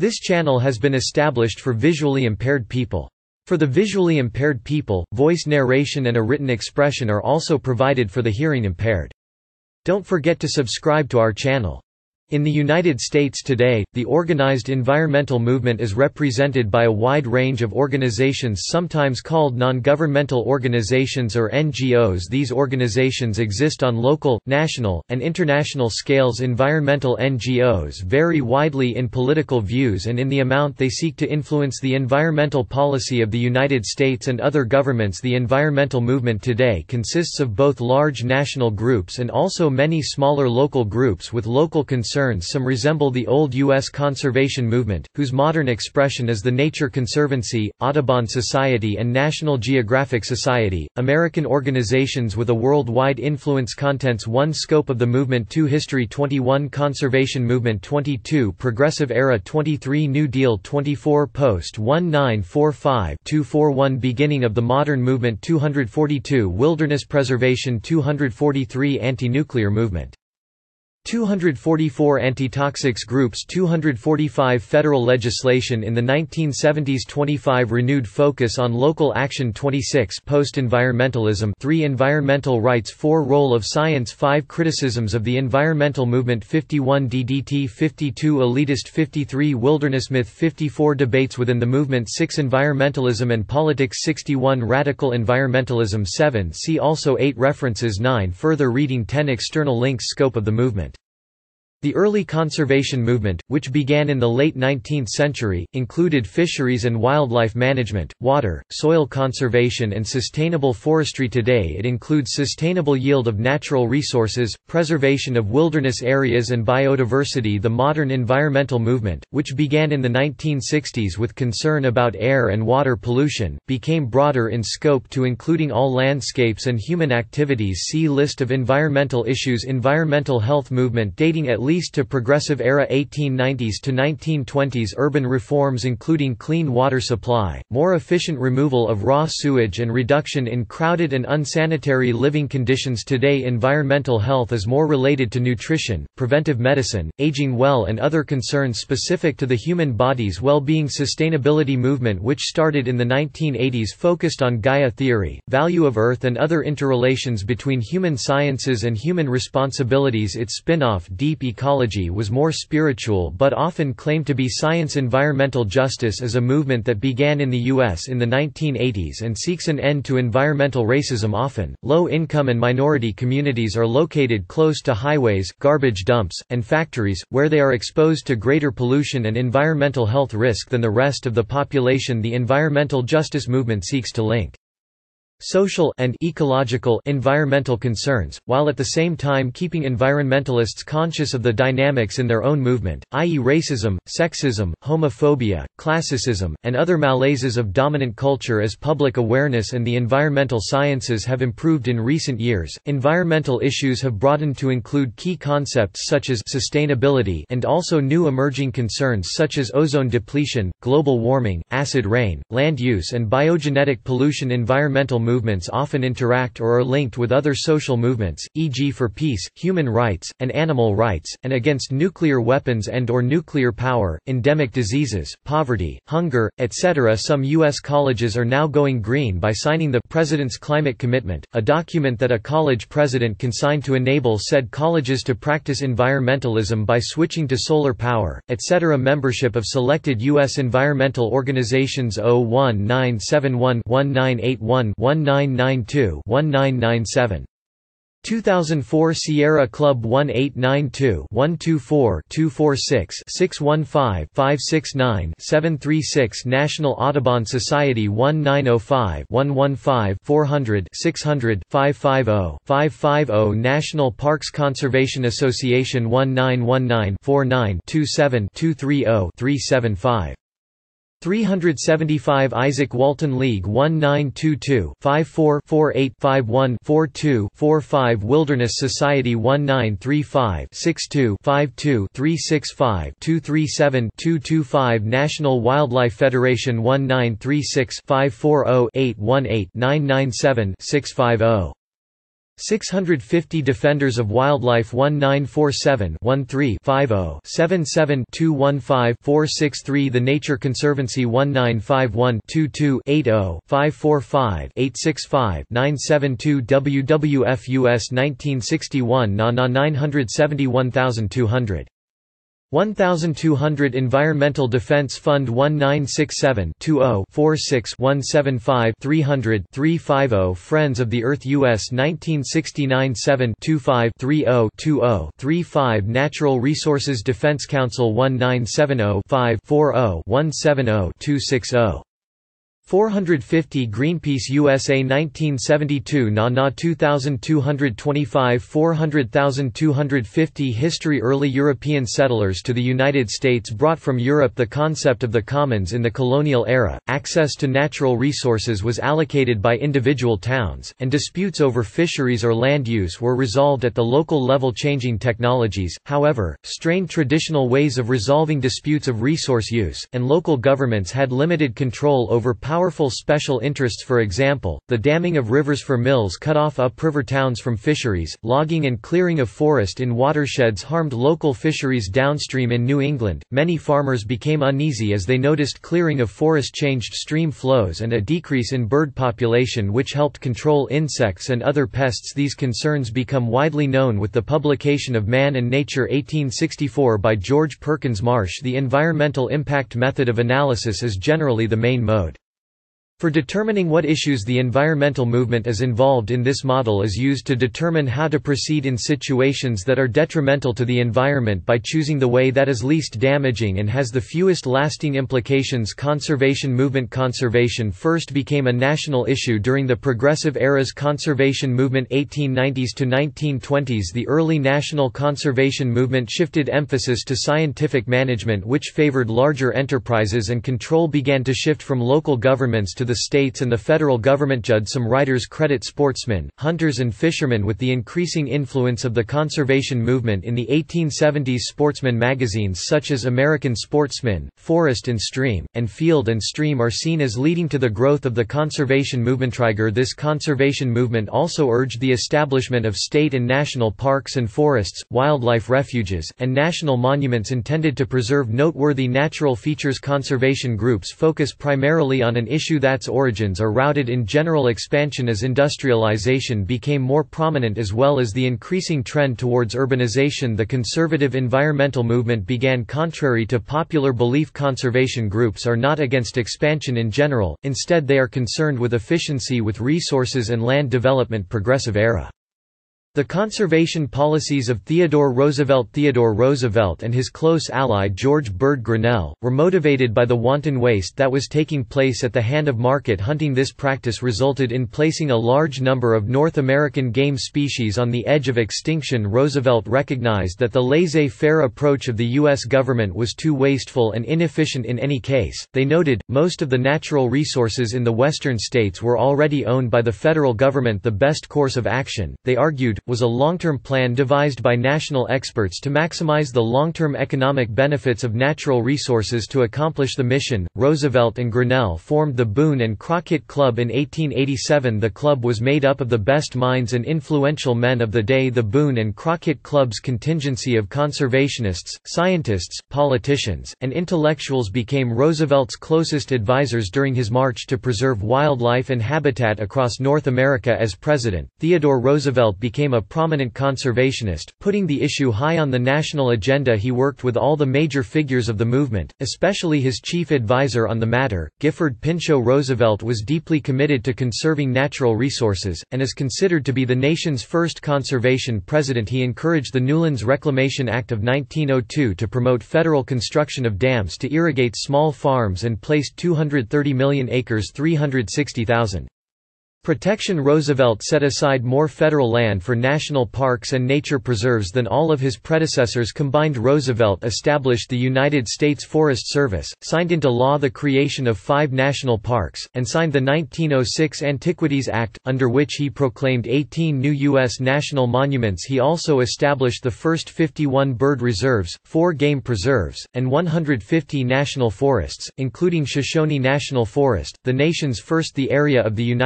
This channel has been established for visually impaired people. For the visually impaired people, voice narration and a written expression are also provided for the hearing impaired. Don't forget to subscribe to our channel. In the United States today, the organized environmental movement is represented by a wide range of organizations sometimes called non-governmental organizations or NGOs. These organizations exist on local, national, and international scales. Environmental NGOs vary widely in political views and in the amount they seek to influence the environmental policy of the United States and other governments. The environmental movement today consists of both large national groups and also many smaller local groups with local concerns. Some resemble the old U.S. conservation movement, whose modern expression is the Nature Conservancy, Audubon Society and National Geographic Society. American organizations with a worldwide influence. Contents: 1 Scope of the movement, 2 History, 21 Conservation movement, 22 Progressive era, 23 New Deal, 24 Post-1945-241 Beginning of the modern movement, 242 Wilderness preservation, 243 Anti-nuclear movement, 244 Anti-toxics groups, 245 Federal legislation in the 1970s, 25 Renewed focus on local action, 26 Post-environmentalism, 3 Environmental rights, 4 Role of science, 5 Criticisms of the environmental movement, 51 DDT, 52 Elitist, 53 Wilderness myth, 54 Debates within the movement, 6 Environmentalism and politics, 61 Radical environmentalism, 7 See also, 8 References, 9 Further reading, 10 External links. Scope of the movement. The early conservation movement, which began in the late 19th century, included fisheries and wildlife management, water, soil conservation and sustainable forestry. Today it includes sustainable yield of natural resources, preservation of wilderness areas and biodiversity. The modern environmental movement, which began in the 1960s with concern about air and water pollution, became broader in scope to including all landscapes and human activities. See List of environmental issues. Environmental health movement dating at least to Progressive era 1890s to 1920s. Urban reforms including clean water supply, more efficient removal of raw sewage and reduction in crowded and unsanitary living conditions. Today environmental health is more related to nutrition, preventive medicine, aging well and other concerns specific to the human body's well-being. Sustainability movement, which started in the 1980s, focused on Gaia theory, value of Earth and other interrelations between human sciences and human responsibilities. Its spin-off, Deep Ecology, was more spiritual but often claimed to be science. Environmental justice is a movement that began in the U.S. in the 1980s and seeks an end to environmental racism. Often, low-income and minority communities are located close to highways, garbage dumps, and factories, where they are exposed to greater pollution and environmental health risk than the rest of the population. The environmental justice movement seeks to link social and ecological environmental concerns, while at the same time keeping environmentalists conscious of the dynamics in their own movement, i.e. racism, sexism, homophobia, classicism, and other malaises of dominant culture. As public awareness and the environmental sciences have improved in recent years, environmental issues have broadened to include key concepts such as sustainability and also new emerging concerns such as ozone depletion, global warming, acid rain, land use and biogenetic pollution. Environmental movements often interact or are linked with other social movements, e.g. for peace, human rights, and animal rights, and against nuclear weapons and/or nuclear power, endemic diseases, poverty, hunger, etc. Some U.S. colleges are now going green by signing the President's Climate Commitment, a document that a college president can sign to enable said colleges to practice environmentalism by switching to solar power, etc. Membership of selected U.S. environmental organizations 01971-1981-1992-1997. 2004 Sierra Club 1892-124-246-615-569-736 National Audubon Society 1905-115-400-600-550-550 National Parks Conservation Association 1919-49-27-230-330-375 375 Isaac Walton League 1922-54-48-51-42-45 Wilderness Society 1935-62-52-365-237-225 National Wildlife Federation 1936-540-818-997-650 650 Defenders of Wildlife 1947-13-50-77-215-463 The Nature Conservancy 1951-22-80-545-865-972 WWF US 1961 NaNa 971200 1200 Environmental Defense Fund 1967-20-46-175-300-350 Friends of the Earth US 1969 7-25-30-20-35 Natural Resources Defense Council 1970-5-40-170-260 450 Greenpeace USA 1972 NaNa 2225 400,250 History Early European settlers to the United States brought from Europe the concept of the commons in the colonial era, access to natural resources was allocated by individual towns, and disputes over fisheries or land use were resolved at the local level. Changing technologies, however, strained traditional ways of resolving disputes of resource use, and local governments had limited control over powerful special interests. For example, the damming of rivers for mills cut off upriver towns from fisheries, logging and clearing of forest in watersheds harmed local fisheries downstream. In New England, many farmers became uneasy as they noticed clearing of forest changed stream flows and a decrease in bird population which helped control insects and other pests. These concerns become widely known with the publication of Man and Nature 1864 by George Perkins Marsh. The environmental impact method of analysis is generally the main mode for determining what issues. The environmental movement is involved in this model is used to determine how to proceed in situations that are detrimental to the environment by choosing the way that is least damaging and has the fewest lasting implications. Conservation movement. Conservation first became a national issue during the Progressive Era's conservation movement 1890s to 1920s. The early national conservation movement shifted emphasis to scientific management which favored larger enterprises, and control began to shift from local governments to the states and the federal government. Some writers credit sportsmen, hunters and fishermen with the increasing influence of the conservation movement in the 1870s. Sportsman magazines such as American Sportsman, Forest and Stream, and Field and Stream are seen as leading to the growth of the conservation movement. This conservation movement also urged the establishment of state and national parks and forests, wildlife refuges, and national monuments intended to preserve noteworthy natural features. Conservation groups focus primarily on an issue that's origins are routed in general expansion as industrialization became more prominent as well as the increasing trend towards urbanization. The conservative environmental movement began. Contrary to popular belief, conservation groups are not against expansion in general, instead they are concerned with efficiency with resources and land development. Progressive era. The conservation policies of Theodore Roosevelt and his close ally George Bird Grinnell, were motivated by the wanton waste that was taking place at the hand of market hunting. This practice resulted in placing a large number of North American game species on the edge of extinction. Roosevelt recognized that the laissez-faire approach of the U.S. government was too wasteful and inefficient in any case. They noted, most of the natural resources in the western states were already owned by the federal government. The best course of action, they argued, was a long-term plan devised by national experts to maximize the long-term economic benefits of natural resources. To accomplish the mission, Roosevelt and Grinnell formed the Boone and Crockett Club in 1887. The club was made up of the best minds and influential men of the day. The Boone and Crockett Club's contingency of conservationists, scientists, politicians, and intellectuals became Roosevelt's closest advisors during his march to preserve wildlife and habitat across North America. As president, Theodore Roosevelt became a prominent conservationist, putting the issue high on the national agenda. He worked with all the major figures of the movement, especially his chief advisor on the matter, Gifford Pinchot. Roosevelt was deeply committed to conserving natural resources, and is considered to be the nation's first conservation president. He encouraged the Newlands Reclamation Act of 1902 to promote federal construction of dams to irrigate small farms and placed 230 million acres (360,000) protection. Roosevelt set aside more federal land for national parks and nature preserves than all of his predecessors combined. Roosevelt established the United States Forest Service, signed into law the creation of 5 national parks, and signed the 1906 Antiquities Act, under which he proclaimed 18 new U.S. national monuments. He also established the first 51 bird reserves, 4 game preserves, and 150 national forests, including Shoshone National Forest, the nation's first. The area of the United States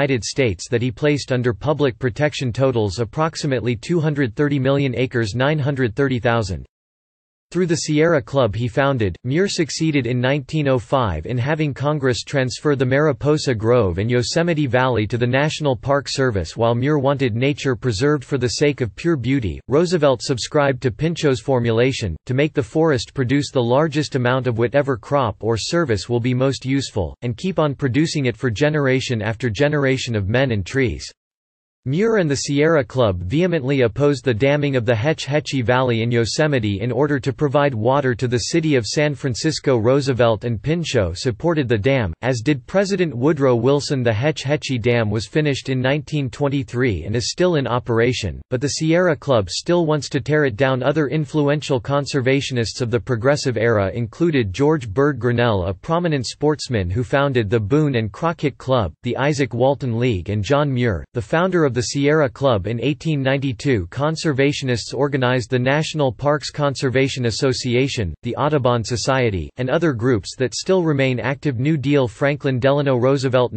states that he placed under public protection totals approximately 230 million acres 930,000. Through the Sierra Club he founded, Muir succeeded in 1905 in having Congress transfer the Mariposa Grove and Yosemite Valley to the National Park Service. While Muir wanted nature preserved for the sake of pure beauty, Roosevelt subscribed to Pinchot's formulation, to make the forest produce the largest amount of whatever crop or service will be most useful, and keep on producing it for generation after generation of men and trees. Muir and the Sierra Club vehemently opposed the damming of the Hetch Hetchy Valley in Yosemite in order to provide water to the city of San Francisco. Roosevelt and Pinchot supported the dam, as did President Woodrow Wilson. The Hetch Hetchy Dam was finished in 1923 and is still in operation, but the Sierra Club still wants to tear it down. Other influential conservationists of the Progressive era included George Bird Grinnell, a prominent sportsman who founded the Boone and Crockett Club, the Isaac Walton League, and John Muir, the founder of the Sierra Club. In 1892, conservationists organized the National Parks Conservation Association, the Audubon Society, and other groups that still remain active. New Deal. Franklin Delano Roosevelt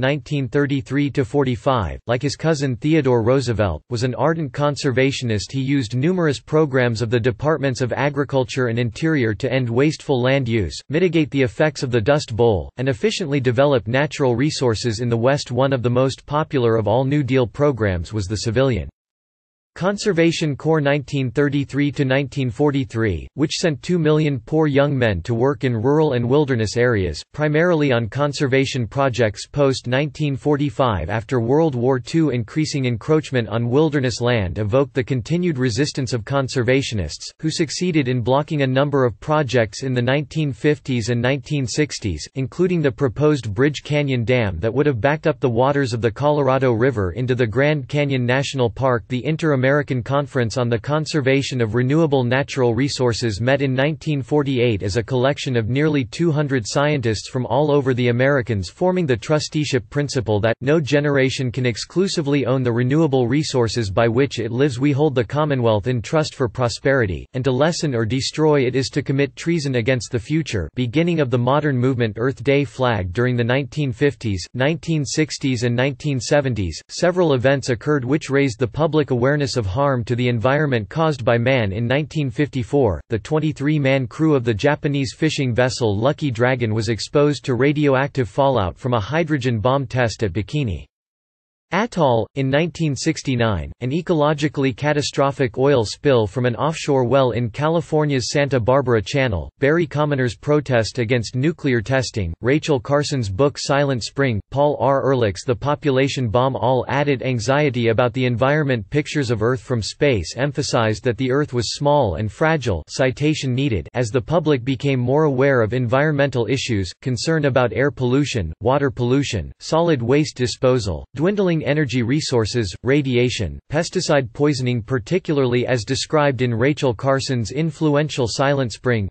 1933–45, like his cousin Theodore Roosevelt, was an ardent conservationist. He used numerous programs of the Departments of Agriculture and Interior to end wasteful land use, mitigate the effects of the Dust Bowl, and efficiently develop natural resources in the West. One of the most popular of all New Deal programs was the Civilian Conservation Corps 1933–1943, which sent 2 million poor young men to work in rural and wilderness areas, primarily on conservation projects post-1945. After World War II, increasing encroachment on wilderness land evoked the continued resistance of conservationists, who succeeded in blocking a number of projects in the 1950s and 1960s, including the proposed Bridge Canyon Dam that would have backed up the waters of the Colorado River into the Grand Canyon National Park. The Inter-American Conference on the Conservation of Renewable Natural Resources met in 1948 as a collection of nearly 200 scientists from all over the Americas, forming the trusteeship principle that, no generation can exclusively own the renewable resources by which it lives. We hold the Commonwealth in trust for prosperity, and to lessen or destroy it is to commit treason against the future. Beginning of the modern movement. Earth Day flagged during the 1950s, 1960s and 1970s. Several events occurred which raised the public awareness of harm to the environment caused by man. In 1954, the 23-man crew of the Japanese fishing vessel Lucky Dragon was exposed to radioactive fallout from a hydrogen bomb test at Bikini Atoll. In 1969, an ecologically catastrophic oil spill from an offshore well in California's Santa Barbara Channel. Barry Commoner's protest against nuclear testing. Rachel Carson's book Silent Spring. Paul R. Ehrlich's The Population Bomb. All added anxiety about the environment. Pictures of Earth from space emphasized that the Earth was small and fragile. Citation needed. As the public became more aware of environmental issues, concern about air pollution, water pollution, solid waste disposal, dwindling energy resources, radiation, pesticide poisoning, particularly as described in Rachel Carson's influential Silent Spring,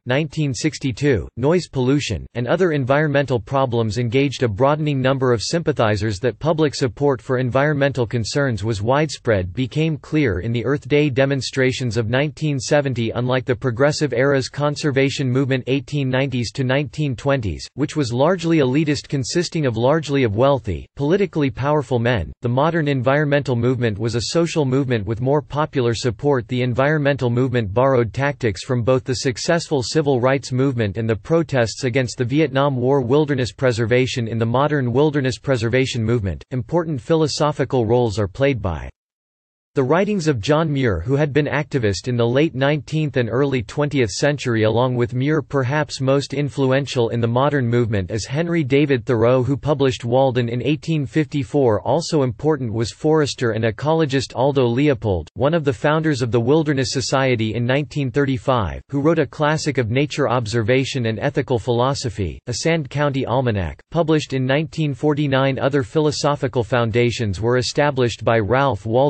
1962, noise pollution, and other environmental problems engaged a broadening number of sympathizers. That public support for environmental concerns was widespread became clear in the Earth Day demonstrations of 1970. Unlike the Progressive era's conservation movement 1890s to 1920s, which was largely elitist, consisting of largely of wealthy, politically powerful men, the modern environmental movement was a social movement with more popular support. The environmental movement borrowed tactics from both the successful civil rights movement and the protests against the Vietnam War. Wilderness preservation. In the modern wilderness preservation movement, important philosophical roles are played by the writings of John Muir, who had been activist in the late 19th and early 20th century. Along with Muir, perhaps most influential in the modern movement is Henry David Thoreau, who published Walden in 1854. Also important was forester and ecologist Aldo Leopold, one of the founders of the Wilderness Society in 1935, who wrote a classic of nature observation and ethical philosophy, a Sand County Almanac, published in 1949. Other philosophical foundations were established by Ralph Waldo Emerson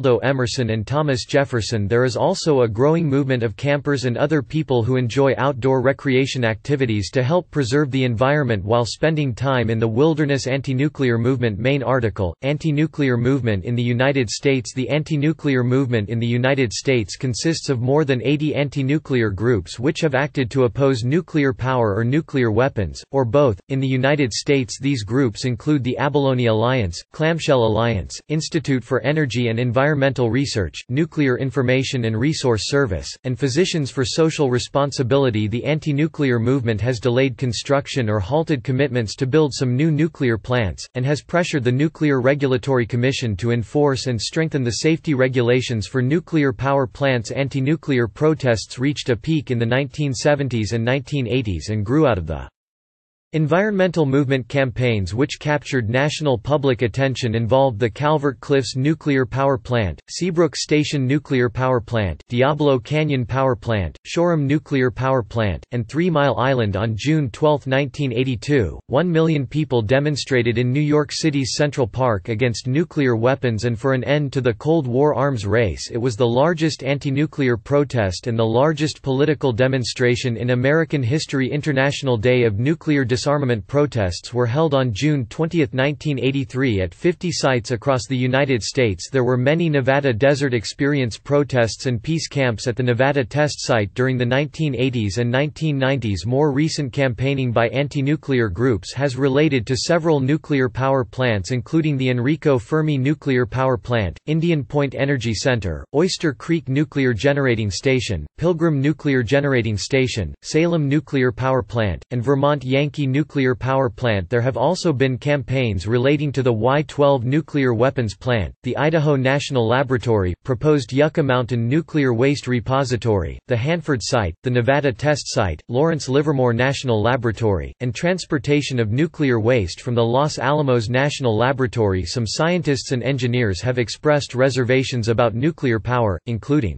Jefferson and Thomas Jefferson. There is also a growing movement of campers and other people who enjoy outdoor recreation activities to help preserve the environment while spending time in the wilderness. Anti-nuclear movement. Main article, Anti-nuclear movement in the United States. The anti-nuclear movement in the United States consists of more than 80 anti-nuclear groups which have acted to oppose nuclear power or nuclear weapons, or both. In the United States these groups include the Abalone Alliance, Clamshell Alliance, Institute for Energy and Environmental Research, Nuclear Information and Resource Service, and Physicians for Social Responsibility. The anti-nuclear movement has delayed construction or halted commitments to build some new nuclear plants, and has pressured the Nuclear Regulatory Commission to enforce and strengthen the safety regulations for nuclear power plants. Anti-nuclear protests reached a peak in the 1970s and 1980s and grew out of the environmental movement. Campaigns which captured national public attention involved the Calvert Cliffs Nuclear Power Plant, Seabrook Station Nuclear Power Plant, Diablo Canyon Power Plant, Shoreham Nuclear Power Plant, and 3 Mile Island. On June 12, 1982, 1 million people demonstrated in New York City's Central Park against nuclear weapons and for an end to the Cold War arms race. It was the largest anti-nuclear protest and the largest political demonstration in American history. International Day of Nuclear Disarmament protests were held on June 20, 1983 at 50 sites across the United States. There were many Nevada Desert Experience protests and peace camps at the Nevada Test Site during the 1980s and 1990s. More recent campaigning by anti-nuclear groups has related to several nuclear power plants including the Enrico Fermi Nuclear Power Plant, Indian Point Energy Center, Oyster Creek Nuclear Generating Station, Pilgrim Nuclear Generating Station, Salem Nuclear Power Plant, and Vermont Yankee Nuclear Power Plant. There have also been campaigns relating to the Y-12 nuclear weapons plant, the Idaho National Laboratory, proposed Yucca Mountain Nuclear Waste Repository, the Hanford Site, the Nevada Test Site, Lawrence Livermore National Laboratory, and transportation of nuclear waste from the Los Alamos National Laboratory. Some scientists and engineers have expressed reservations about nuclear power, including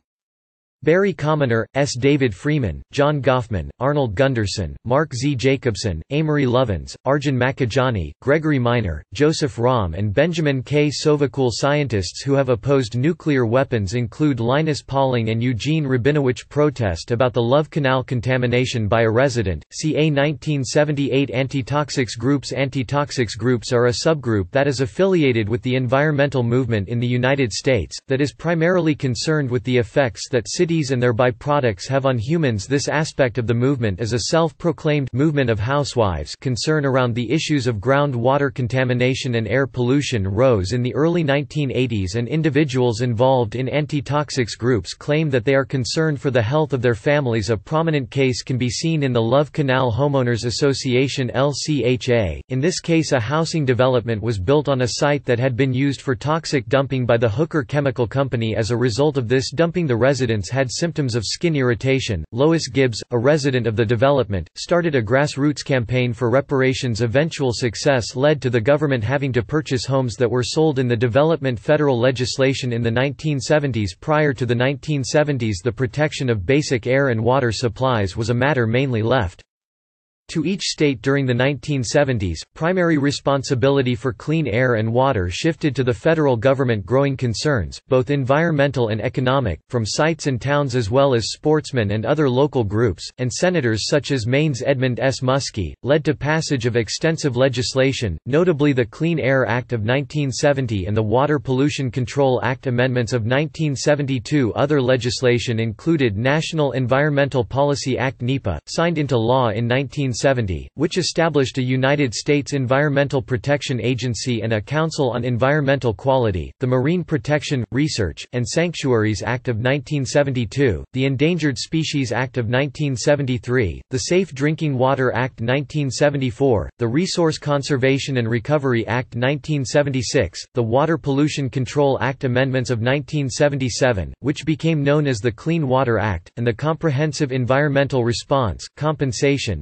Barry Commoner, S. David Freeman, John Goffman, Arnold Gunderson, Mark Z. Jacobson, Amory Lovins, Arjun Makhijani, Gregory Minor, Joseph Romm and Benjamin K. Sovacool. Scientists who have opposed nuclear weapons include Linus Pauling and Eugene Rabinowitz. Protest about the Love Canal contamination by a resident, ca. 1978. Anti-toxics groups. Anti-toxics groups are a subgroup that is affiliated with the environmental movement in the United States, that is primarily concerned with the effects that cities and their byproducts have on humans. This aspect of the movement is a self-proclaimed movement of housewives. Concern around the issues of groundwater contamination and air pollution rose in the early 1980s, and individuals involved in anti-toxics groups claim that they are concerned for the health of their families. A prominent case can be seen in the Love Canal Homeowners Association (LCHA). In this case, a housing development was built on a site that had been used for toxic dumping by the Hooker Chemical Company. As a result of this dumping, the residents had symptoms of skin irritation. Lois Gibbs, a resident of the development, started a grassroots campaign for reparations. Eventual success led to the government having to purchase homes that were sold in the development. Federal legislation in the 1970s. Prior to the 1970s, the protection of basic air and water supplies was a matter mainly left to each state. During the 1970s, primary responsibility for clean air and water shifted to the federal government. Growing concerns, both environmental and economic, from sites and towns as well as sportsmen and other local groups, and senators such as Maine's Edmund S. Muskie, led to passage of extensive legislation, notably the Clean Air Act of 1970 and the Water Pollution Control Act amendments of 1972. Other legislation included National Environmental Policy Act (NEPA), signed into law in 1970, which established a United States Environmental Protection Agency and a Council on Environmental Quality, the Marine Protection, Research, and Sanctuaries Act of 1972, the Endangered Species Act of 1973, the Safe Drinking Water Act 1974, the Resource Conservation and Recovery Act 1976, the Water Pollution Control Act amendments of 1977, which became known as the Clean Water Act, and the Comprehensive Environmental Response, Compensation, and Liability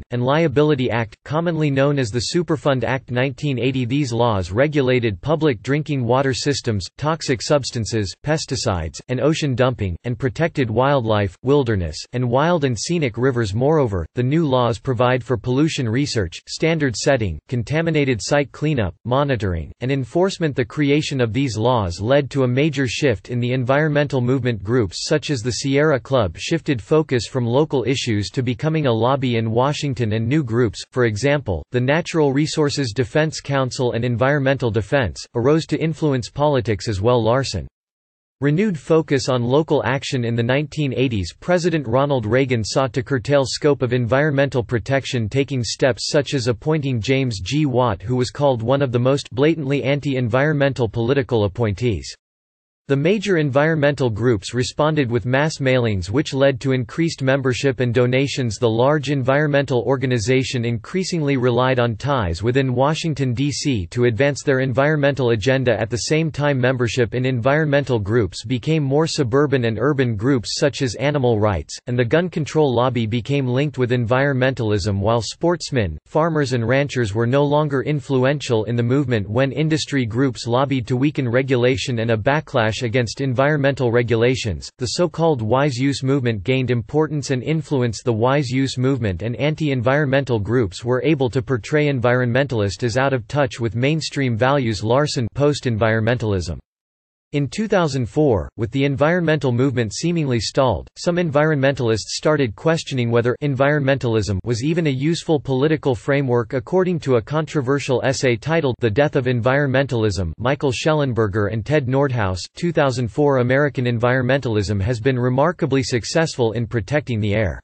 Liability Act, commonly known as the Superfund Act 1980. These laws regulated public drinking water systems, toxic substances, pesticides, and ocean dumping, and protected wildlife, wilderness, and wild and scenic rivers. Moreover, the new laws provide for pollution research, standard setting, contaminated site cleanup, monitoring, and enforcement. The creation of these laws led to a major shift in the environmental movement. Groups such as the Sierra Club shifted focus from local issues to becoming a lobby in Washington, and new groups, for example, the Natural Resources Defense Council and Environmental Defense, arose to influence politics as well. Larson. Renewed focus on local action. In the 1980s, President Ronald Reagan sought to curtail scope of environmental protection, taking steps such as appointing James G. Watt, who was called one of the most blatantly anti-environmental political appointees. The major environmental groups responded with mass mailings, which led to increased membership and donations. The large environmental organization increasingly relied on ties within Washington, D.C. to advance their environmental agenda. At the same time, membership in environmental groups became more suburban, and urban groups such as animal rights, and the gun control lobby became linked with environmentalism, while sportsmen, farmers and ranchers were no longer influential in the movement. When industry groups lobbied to weaken regulation and a backlash against environmental regulations, the so-called wise use movement gained importance and influence. The wise use movement and anti-environmental groups were able to portray environmentalist as out of touch with mainstream values. Larson. Post-environmentalism. In 2004, with the environmental movement seemingly stalled, some environmentalists started questioning whether environmentalism was even a useful political framework. According to a controversial essay titled The Death of Environmentalism, Michael Shellenberger and Ted Nordhaus, 2004, American environmentalism has been remarkably successful in protecting the air,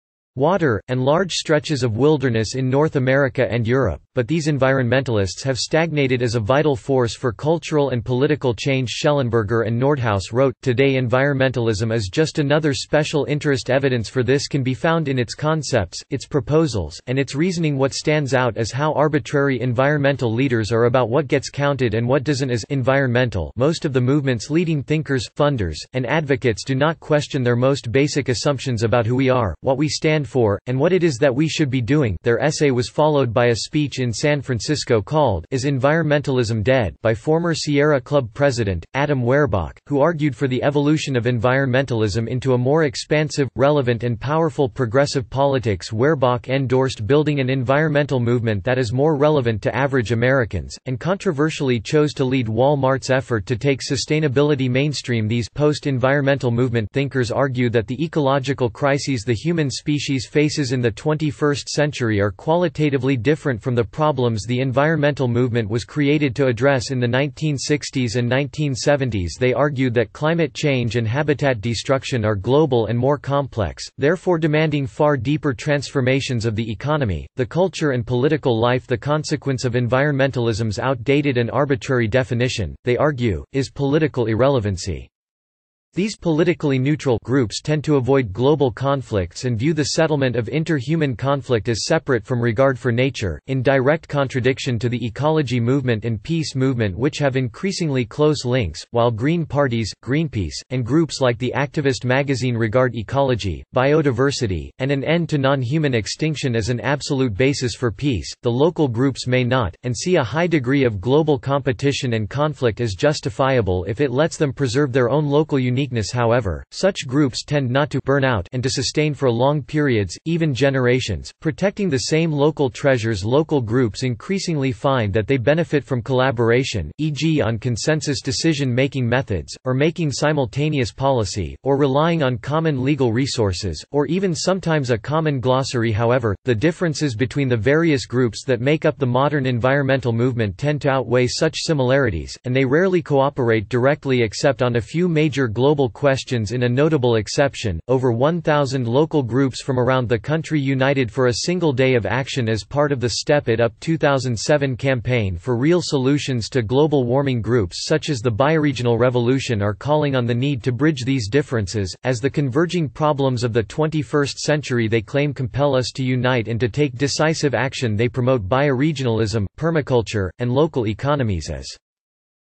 water, and large stretches of wilderness in North America and Europe, but these environmentalists have stagnated as a vital force for cultural and political change. Shellenberger and Nordhaus wrote, "Today environmentalism is just another special interest. Evidence for this can be found in its concepts, its proposals, and its reasoning. What stands out is how arbitrary environmental leaders are about what gets counted and what doesn't as environmental. Most of the movement's leading thinkers, funders, and advocates do not question their most basic assumptions about who we are, what we stand for, and what it is that we should be doing." Their essay was followed by a speech in San Francisco called "Is Environmentalism Dead?" by former Sierra Club president, Adam Werbach, who argued for the evolution of environmentalism into a more expansive, relevant and powerful progressive politics. Werbach endorsed building an environmental movement that is more relevant to average Americans, and controversially chose to lead Walmart's effort to take sustainability mainstream. These post-environmental movement thinkers argue that the ecological crises the human species faces in the 21st century are qualitatively different from the problems the environmental movement was created to address in the 1960s and 1970s. They argued that climate change and habitat destruction are global and more complex, therefore demanding far deeper transformations of the economy, the culture and political life. The consequence of environmentalism's outdated and arbitrary definition, they argue, is political irrelevancy. These politically neutral groups tend to avoid global conflicts and view the settlement of inter-human conflict as separate from regard for nature, in direct contradiction to the ecology movement and peace movement, which have increasingly close links, while Green parties, Greenpeace, and groups like the activist magazine regard ecology, biodiversity, and an end to non-human extinction as an absolute basis for peace. The local groups may not, and see a high degree of global competition and conflict as justifiable if it lets them preserve their own local uniqueness. However, such groups tend not to burn out and to sustain for long periods, even generations, protecting the same local treasures. Local groups increasingly find that they benefit from collaboration, e.g. on consensus decision-making methods, or making simultaneous policy, or relying on common legal resources, or even sometimes a common glossary. However, the differences between the various groups that make up the modern environmental movement tend to outweigh such similarities, and they rarely cooperate directly except on a few major global questions. In a notable exception, over 1,000 local groups from around the country united for a single day of action as part of the Step It Up 2007 campaign for real solutions to global warming. Groups such as the Bioregional Revolution are calling on the need to bridge these differences, as the converging problems of the 21st century they claim compel us to unite and to take decisive action. They promote bioregionalism, permaculture, and local economies as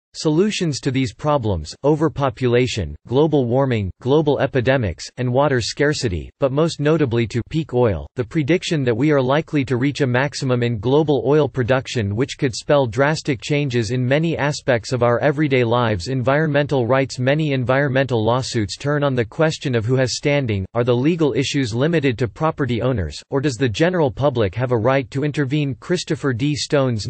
Solutions to these problems: overpopulation, global warming, global epidemics, and water scarcity, but most notably to peak oil, the prediction that we are likely to reach a maximum in global oil production which could spell drastic changes in many aspects of our everyday lives. Environmental rights. Many environmental lawsuits turn on the question of who has standing. Are the legal issues limited to property owners, or does the general public have a right to intervene? Christopher D. Stone's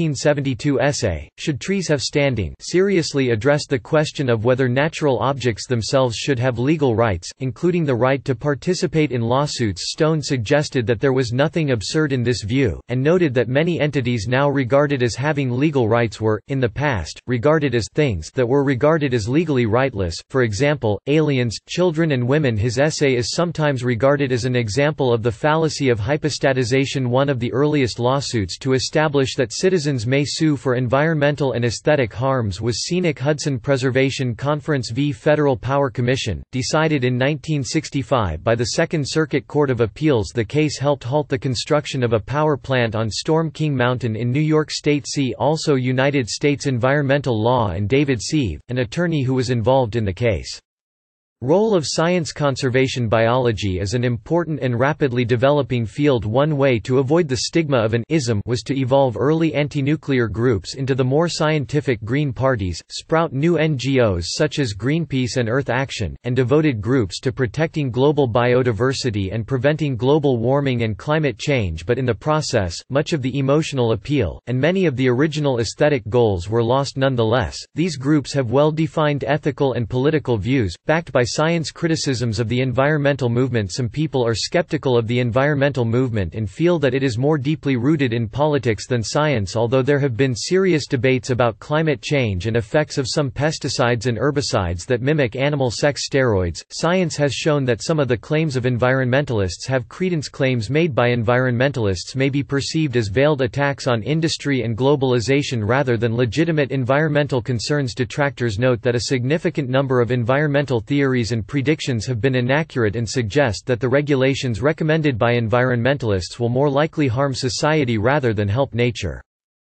1972 essay, Should Trees Have Standing?, seriously addressed the question of whether natural objects themselves should have legal rights, including the right to participate in lawsuits. Stone suggested that there was nothing absurd in this view, and noted that many entities now regarded as having legal rights were, in the past, regarded as things that were regarded as legally rightless, for example, aliens, children and women. His essay is sometimes regarded as an example of the fallacy of hypostatization. One of the earliest lawsuits to establish that citizens may sue for environmental and aesthetic harms was Scenic Hudson Preservation Conference v. Federal Power Commission, decided in 1965 by the Second Circuit Court of Appeals. The case helped halt the construction of a power plant on Storm King Mountain in New York State. See also United States environmental law and David Sieve, an attorney who was involved in the case. Role of science. Conservation biology is an important and rapidly developing field. One way to avoid the stigma of an ism was to evolve early anti-nuclear groups into the more scientific green parties, sprout new NGOs such as Greenpeace and Earth Action, and devoted groups to protecting global biodiversity and preventing global warming and climate change. But in the process, much of the emotional appeal, and many of the original aesthetic goals were lost nonetheless. These groups have well-defined ethical and political views, backed by science. Criticisms of the environmental movement. Some people are skeptical of the environmental movement and feel that it is more deeply rooted in politics than science. Although there have been serious debates about climate change and effects of some pesticides and herbicides that mimic animal sex steroids, science has shown that some of the claims of environmentalists have credence. Claims made by environmentalists may be perceived as veiled attacks on industry and globalization rather than legitimate environmental concerns. Detractors note that a significant number of environmental theories and predictions have been inaccurate and suggest that the regulations recommended by environmentalists will more likely harm society rather than help nature.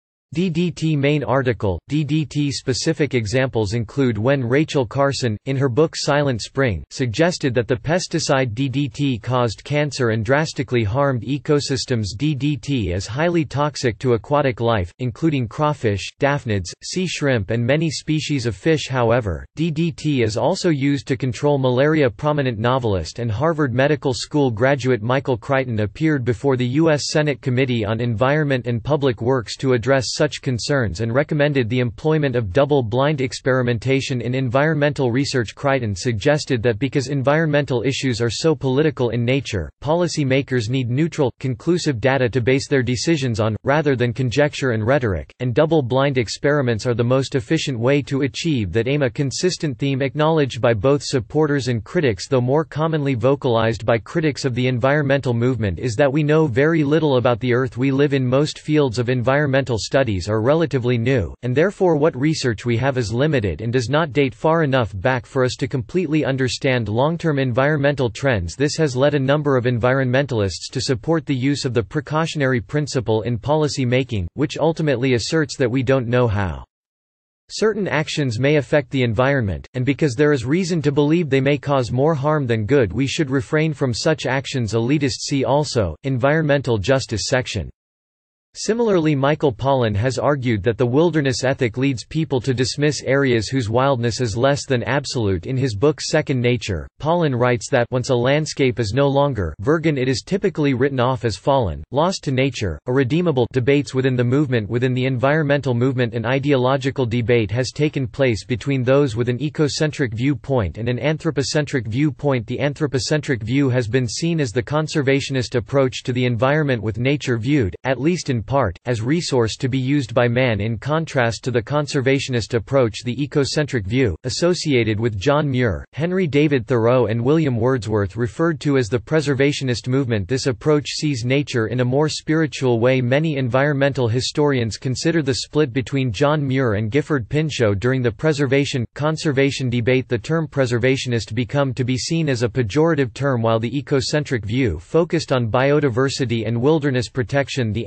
DDT main article. DDT specific examples include when Rachel Carson, in her book Silent Spring, suggested that the pesticide DDT caused cancer and drastically harmed ecosystems. DDT is highly toxic to aquatic life, including crawfish, daphnids, sea shrimp and many species of fish. However, DDT is also used to control malaria. Prominent novelist and Harvard Medical School graduate Michael Crichton appeared before the U.S. Senate Committee on Environment and Public Works to address such concerns and recommended the employment of double-blind experimentation in environmental research. Crichton suggested that because environmental issues are so political in nature, policy makers need neutral, conclusive data to base their decisions on, rather than conjecture and rhetoric, and double-blind experiments are the most efficient way to achieve that aim. A consistent theme acknowledged by both supporters and critics, though more commonly vocalized by critics of the environmental movement, is that we know very little about the Earth we live in. Most fields of environmental studies are relatively new, and therefore what research we have is limited and does not date far enough back for us to completely understand long-term environmental trends. This has led a number of environmentalists to support the use of the precautionary principle in policy making, which ultimately asserts that we don't know how certain actions may affect the environment, and because there is reason to believe they may cause more harm than good, we should refrain from such actions. Elitist. See also, Environmental Justice section. Similarly, Michael Pollan has argued that the wilderness ethic leads people to dismiss areas whose wildness is less than absolute. In his book Second Nature, Pollan writes that once a landscape is no longer virgin, it is typically written off as fallen, lost to nature, irredeemable. Debates within the movement. Within the environmental movement, an ideological debate has taken place between those with an ecocentric viewpoint and an anthropocentric viewpoint. The anthropocentric view has been seen as the conservationist approach to the environment, with nature viewed, at least in part, as resource to be used by man, in contrast to the conservationist approach, the ecocentric view, associated with John Muir, Henry David Thoreau and William Wordsworth, referred to as the preservationist movement. This approach sees nature in a more spiritual way. Many environmental historians consider the split between John Muir and Gifford Pinchot during the preservation-conservation debate. The term preservationist become to be seen as a pejorative term, while the ecocentric view focused on biodiversity and wilderness protection. The anthropocentric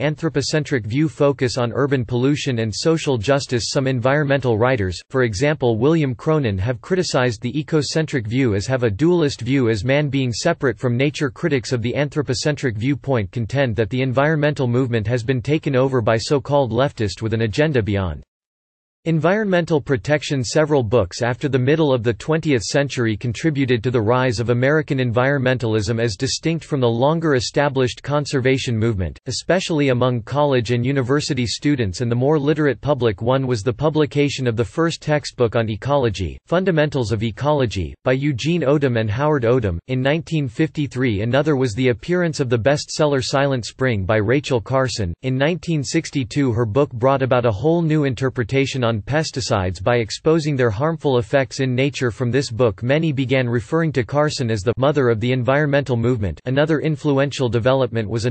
anthropocentric view focus on urban pollution and social justice. Some environmental writers, for example William Cronon, have criticized the ecocentric view as have a dualist view as man being separate from nature. Critics of the anthropocentric viewpoint contend that the environmental movement has been taken over by so-called leftists with an agenda beyond environmental protection. Several books after the middle of the 20th century contributed to the rise of American environmentalism as distinct from the longer established conservation movement, especially among college and university students and the more literate public. One was the publication of the first textbook on ecology, Fundamentals of Ecology, by Eugene Odum and Howard Odum, in 1953. Another was the appearance of the bestseller Silent Spring by Rachel Carson. In 1962 her book brought about a whole new interpretation on pesticides by exposing their harmful effects in nature. From this book many began referring to Carson as the mother of the environmental movement. Another influential development was a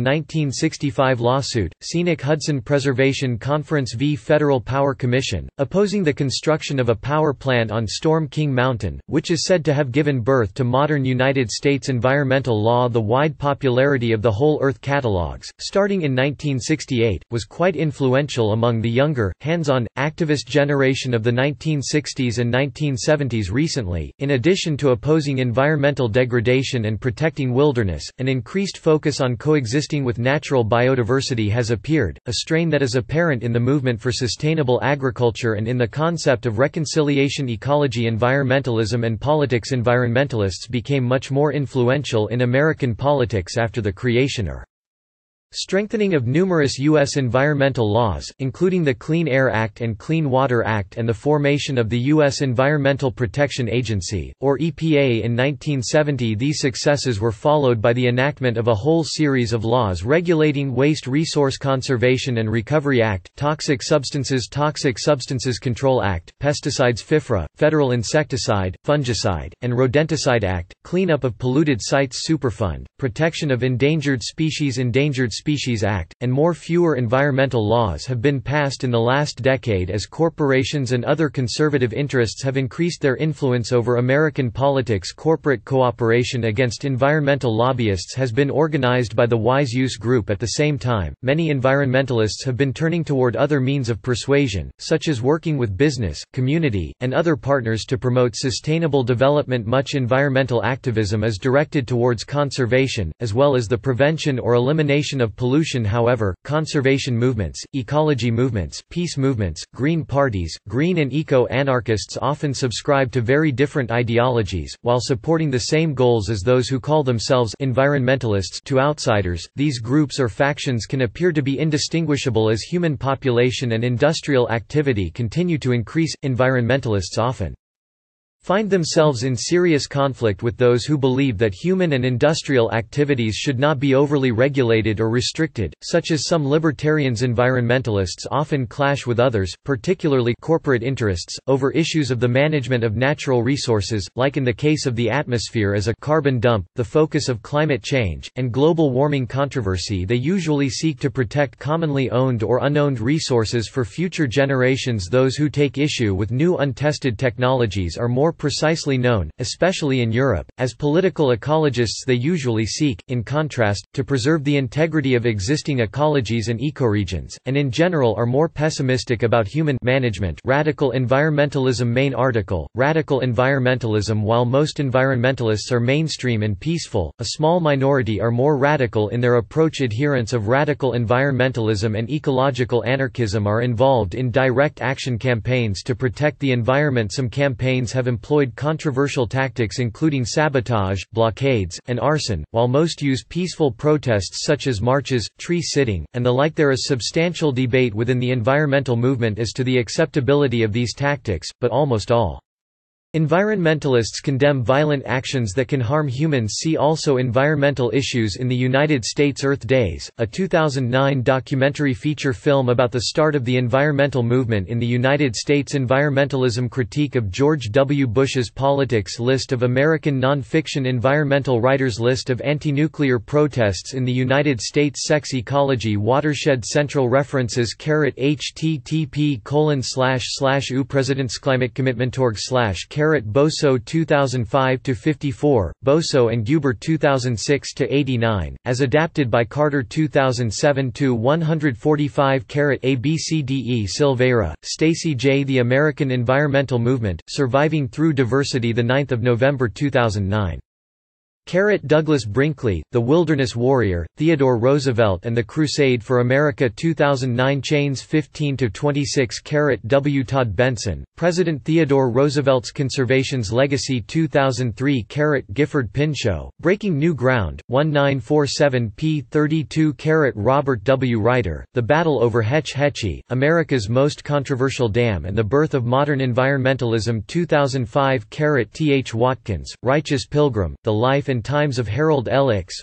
1965 lawsuit, Scenic Hudson Preservation Conference v. Federal Power Commission, opposing the construction of a power plant on Storm King Mountain, which is said to have given birth to modern United States environmental law. The wide popularity of the Whole Earth catalogs, starting in 1968, was quite influential among the younger, hands-on, activist generation of the 1960s and 1970s. Recently, in addition to opposing environmental degradation and protecting wilderness, an increased focus on coexisting with natural biodiversity has appeared, a strain that is apparent in the movement for sustainable agriculture and in the concept of reconciliation. Ecology, environmentalism and politics. Environmentalists became much more influential in American politics after the creation or strengthening of numerous U.S. environmental laws, including the Clean Air Act and Clean Water Act, and the formation of the U.S. Environmental Protection Agency, or EPA, in 1970. These successes were followed by the enactment of a whole series of laws regulating waste resource conservation and Recovery Act, Toxic Substances Control Act, Pesticides FIFRA, Federal Insecticide, Fungicide, and Rodenticide Act, Cleanup of Polluted Sites Superfund, Protection of Endangered Species Species Act, and more. Fewer environmental laws have been passed in the last decade as corporations and other conservative interests have increased their influence over American politics. Corporate cooperation against environmental lobbyists has been organized by the Wise Use Group. At the same time, many environmentalists have been turning toward other means of persuasion, such as working with business, community, and other partners to promote sustainable development. Much environmental activism is directed towards conservation, as well as the prevention or elimination of pollution. However, conservation movements, ecology movements, peace movements, green parties, green and eco-anarchists often subscribe to very different ideologies, while supporting the same goals as those who call themselves environmentalists. To outsiders, these groups or factions can appear to be indistinguishable as human population and industrial activity continue to increase. Environmentalists often find themselves in serious conflict with those who believe that human and industrial activities should not be overly regulated or restricted, such as some libertarians. Environmentalists often clash with others, particularly corporate interests, over issues of the management of natural resources, like in the case of the atmosphere as a carbon dump, the focus of climate change, and global warming controversy. They usually seek to protect commonly owned or unowned resources for future generations. Those who take issue with new untested technologies are more precisely known, especially in Europe, as political ecologists. They usually seek, in contrast, to preserve the integrity of existing ecologies and ecoregions, and in general are more pessimistic about human management. Radical environmentalism. Main article, Radical environmentalism. While most environmentalists are mainstream and peaceful, a small minority are more radical in their approach. Adherents of radical environmentalism and ecological anarchism are involved in direct action campaigns to protect the environment. Some campaigns have employed controversial tactics including sabotage, blockades, and arson, while most use peaceful protests such as marches, tree sitting, and the like. There is substantial debate within the environmental movement as to the acceptability of these tactics, but almost all environmentalists condemn violent actions that can harm humans. See also environmental issues in the United States. Earth Days, a 2009 documentary feature film about the start of the environmental movement in the United States. Environmentalism. Critique of George W. Bush's politics. List of American non-fiction environmental writers. List of anti-nuclear protests in the United States. Sex Ecology Watershed Central References /http://upresidentsclimatecommitmentorg/ Boso 2005–54, Boso and Guber 2006–89, as adapted by Carter 2007–145. ABCDE Silveira, Stacey J. The American Environmental Movement, Surviving Through Diversity, 9 November 2009. Douglas Brinkley, The Wilderness Warrior, Theodore Roosevelt and the Crusade for America 2009. Chains 15–26. W. Todd Benson, President Theodore Roosevelt's Conservation's Legacy 2003. Gifford Pinchot, Breaking New Ground, 1947 p. 32. Robert W. Ryder, The Battle over Hetch Hetchy, America's Most Controversial Dam and the Birth of Modern Environmentalism 2005. T. H. Watkins, Righteous Pilgrim, The Life and Times of Harold L. Ickes,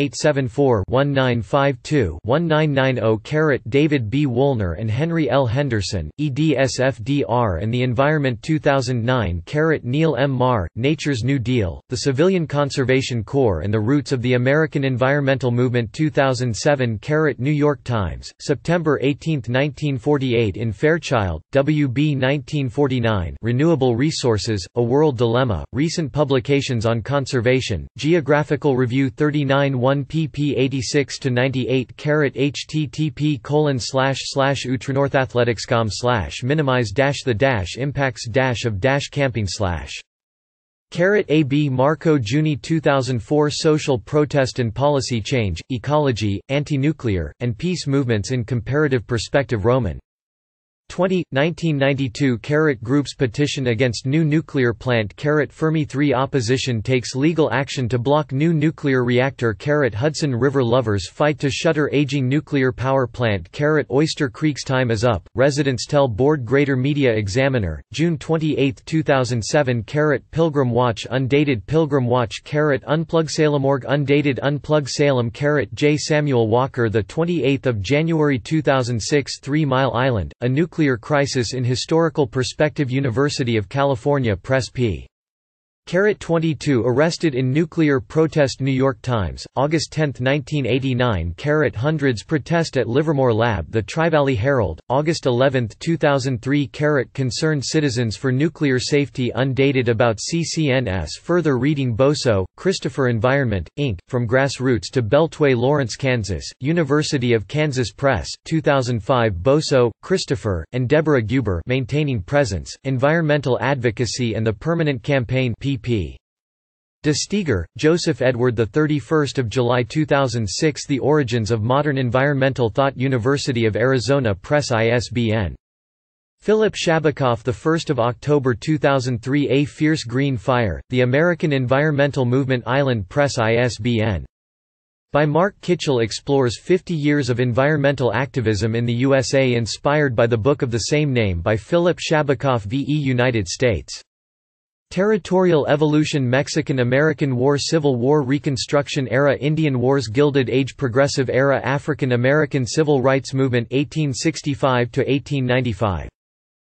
1874-1952-1990. David B. Woolner and Henry L. Henderson, EDSFDR and the Environment 2009. Neil M. Marr, Nature's New Deal, The Civilian Conservation Corps and the Roots of the American Environmental Movement 2007. New York Times, September 18, 1948. In Fairchild, W. B. 1949, Renewable Resources, A World Dilemma, Recent Publications on Conservation, Geographical Review 39 1 pp 86–98. http://utronorthathletics.com/minimize-the-impacts-of-camping/ AB Marco Juni 2004 Social Protest and Policy Change, Ecology, Anti-Nuclear, and Peace Movements in Comparative Perspective Roman 20, 1992. Groups petition against new nuclear plant. Fermi 3 opposition takes legal action to block new nuclear reactor. Hudson River lovers fight to shutter aging nuclear power plant. Oyster Creek's time is up, residents tell board. Greater Media Examiner, June 28, 2007. Pilgrim Watch undated. Pilgrim Watch. Unplug Salemorg undated. Unplug Salem. J. Samuel Walker, the 28th of January 2006. 3 Mile Island, a nuclear crisis in historical perspective. University of California Press p. 22 Arrested in nuclear protest. New York Times, August 10, 1989. Hundreds protest at Livermore Lab. The Tri-Valley Herald, August 11, 2003. Concerned citizens for nuclear safety undated. About CCNS. Further reading. Boso, Christopher. Environment, Inc., From Grassroots to Beltway. Lawrence, Kansas, University of Kansas Press, 2005. Boso, Christopher, and Deborah Guber. Maintaining Presence, Environmental Advocacy and the Permanent Campaign pp. De Steger, Joseph Edward, the 31st of July 2006. The Origins of Modern Environmental Thought. University of Arizona Press. ISBN. Philip Shabakoff, the 1st of October 2003. A Fierce Green Fire: The American Environmental Movement. Island Press. ISBN. By Mark Kitchell explores 50 years of environmental activism in the USA, inspired by the book of the same name by Philip Shabakoff. VE United States. Territorial Evolution. Mexican-American War, Civil War, Reconstruction Era, Indian Wars, Gilded Age, Progressive Era, African American Civil Rights Movement 1865–1895.